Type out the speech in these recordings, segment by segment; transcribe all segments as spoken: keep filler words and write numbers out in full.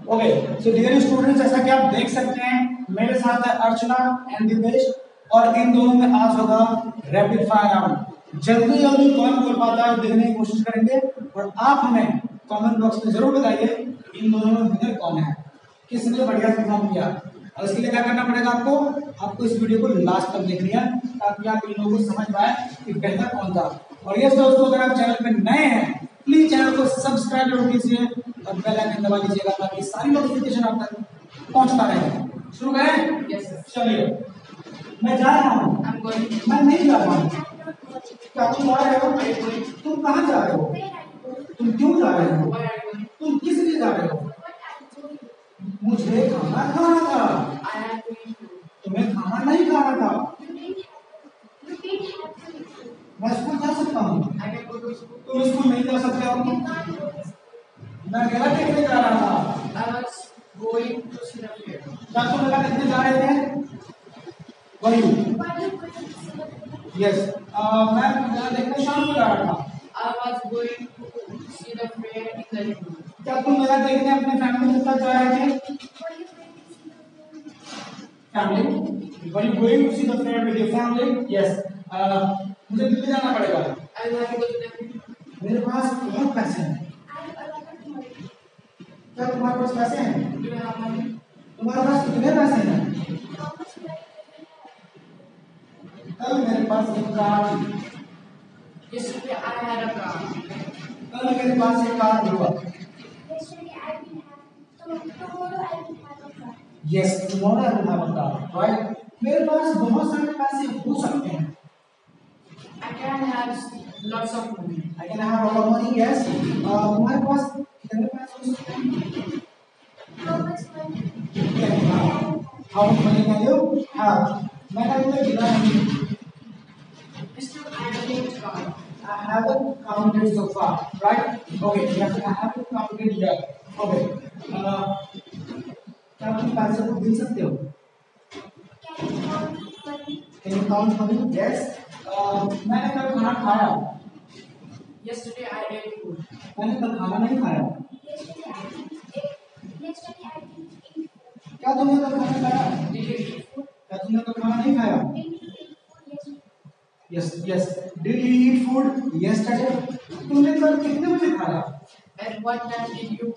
Okay so dear students, जैसा कि आप देख सकते हैं मेरे साथ है अर्चना एंड दिपेश और इन दोनों में आज होगा रैपिड फायर राउंड। जल्दी जल्दी कौन बोल पाता है देखने की कोशिश करेंगे और आप हमें कमेंट बॉक्स में जरूर बताइए इन दोनों में विनर कौन है, किसने बढ़िया परफॉर्म किया। और इसके लिए क्या करना पड़ेगा आपको आपको इस वीडियो को लास्ट तक देखनी है ताकि आप इन लोगों को समझ पाए कि बेहतर कौन था। और यस दोस्तों, अगर आप चैनल पे नए हैं प्लीज चैनल को सब्सक्राइब जरूर कीजिए और बेल आइकन दबा दीजिएगा ताकि सारी नोटिफिकेशन आप तक पहुंचता रहे। शुरू करें? Yes sir. चलिए, मैं जा रहा हूँ। मैं नहीं जा रहा हूँ। क्या तुम जा रहे हो? तुम कहाँ जा रहे हो? तुम क्यों जा रहे हो? तुम किस लिए जा रहे हो? मुझे खाना खाना था। तुम्हें खाना नहीं खाना था। मैं स्कूल जा सकता हूँ। तुम स्कूल नहीं जा सकते हो। मैं गलत देखने जा रहा था। क्या तुम गलत देखने जा रहे थे? वही यस मैं गलत देखने शाम को जा रहा था। क्या तुम गलत देखने अपने फैमिली के साथ जा रहे थे? Family were you going to see the friend with your family? Yes मुझे दिल्ली जाना पड़ेगा। मेरे पास बहुत पैसे हैं। क्या तुम्हारे पास पैसे हैं? तुम्हारे पास कितने पैसे हैं? कल मेरे पास एक कार थी। कल मेरे पास एक कार हुआ। Yes tomorrow I will have a car, right? मेरे पास बहुत सारे पैसे हो सकते हैं। I can have lots of money. I can have a lot of money, yes. तुम्हारे पास कितने पैसे हो सकते हैं? How much money? How much money can you have? मैंने अभी तक गिना नहीं। Mister I haven't got. I haven't counted so far, right? Okay, yes, I haven't counted yet. Okay. Uh, क्या तुम पैसे को गिन सकते हो? Can you count money? Can you count money? Yes. Uh, मैंने कल खाना खाया। Yesterday I ate food. मैंने कल खाना नहीं खाया। Yesterday I didn't eat. Yesterday I didn't eat food. क्या तुमने कल खाना खाया? Did you eat food? क्या तुमने कल खाना नहीं खाया? Did you eat food yesterday? Yes, yes. Did you eat food yesterday? तुमने कल कितने बजे खाया? At what time did you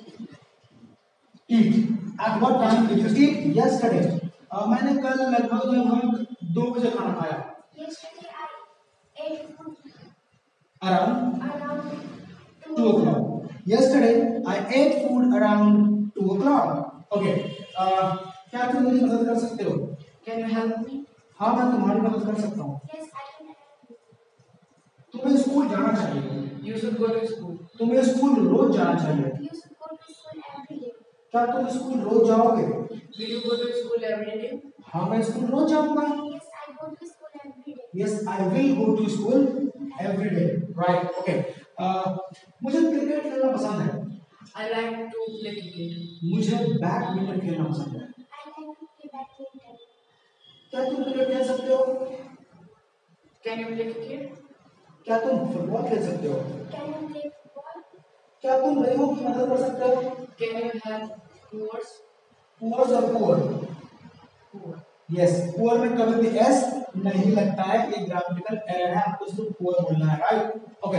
Eat. At what time did you eat yesterday? uh, मैंने कल लगभग लगभग दो बजे खाना खाया। Yesterday I ate food Around around two o'clock. Yesterday I ate food around two o'clock. Okay. Uh, क्या तुम मेरी मदद कर सकते हो? can you help me? हाँ, मैं तुम्हारी मदद कर सकता हूँ। Yes, I can help you. तुम्हें स्कूल जाना चाहिए। You should go to school. तुम्हें स्कूल रोज जाना चाहिए। You should go to school every day. क्या तुम स्कूल रोज जाओगे? Will you go to school every day? हाँ, मैं स्कूल रोज जाऊंगा। Yes, I go to school every day. Yes, I will go to school every day. Right. Okay. Uh, मुझे cricket खेलना पसंद है। I like to play cricket. मुझे badminton खेलना पसंद है। I like to play badminton. क्या तुम क्रिकेट खेल सकते हो? Can you play cricket? क्या तुम फुटबॉल खेल सकते हो? Can you play football? क्या तुम गरीबों की मदद कर सकते हो? Can you help poor? Poors और पुअर। Poor. यस, पुअर में कभी भी एस नहीं लगता है, ये ग्रामेटिकल एरर है, आपको सिर्फ पुअर बोलना है, राइट? ओके।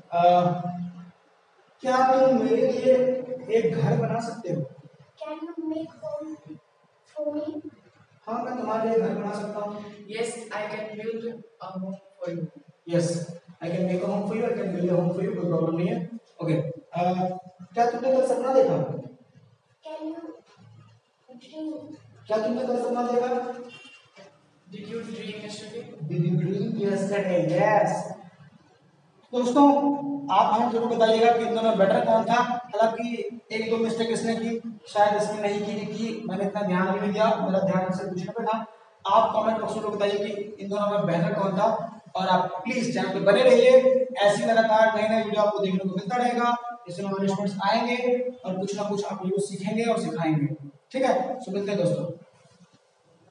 क्या तुम मेरे लिए एक घर बना सकते हो? Can you make home for me? हाँ, मैं तुम्हारे लिए घर बना सकता हूँ। Yes, I can build a home for you. Yes, I can make a home for you, I can build a home for you, कोई प्रॉब्लम नहीं है। ओके। क्या तुमने कल सपना देखा? Can you dream? क्या तुमने कल सपना देखा? Did you dream yesterday? Did you dream yesterday? Yes. दोस्तों, आप हमें जरूर बताइएगा कि इन दोनों बेटर कौन था। हालांकि एक दो मिस्टेक इसने की, शायद इसने नहीं की की मैंने इतना ध्यान भी नहीं दिया, मेरा ध्यान इससे पूछने पे था। आप कमेंट बॉक्स में बताइए कि इन दोनों में बेहतर कौन था और आप प्लीज चैनल पे बने रहिए। ऐसी लगातार नई नई वीडियो आपको देखने को मिलता रहेगा, इसमें हमारे स्टूडेंट्स आएंगे और कुछ ना कुछ आप यूज सीखेंगे और सिखाएंगे। ठीक है, सो मिलते हैं दोस्तों।